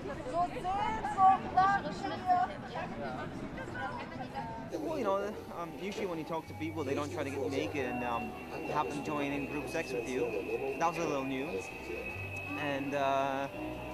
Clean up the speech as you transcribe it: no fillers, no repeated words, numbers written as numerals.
Well, you know, usually when you talk to people, they don't try to get you naked and have them join in group sex with you. That was a little new. And